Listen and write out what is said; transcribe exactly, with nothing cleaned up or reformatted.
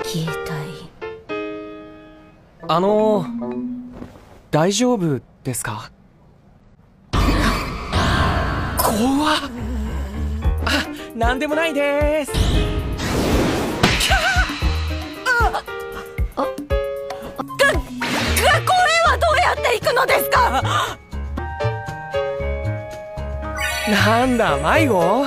消えたい。 あの大丈夫ですか？怖っ。あ、なんでもないでーす。 学校へはどうやって行くのですか？ なんだ迷子？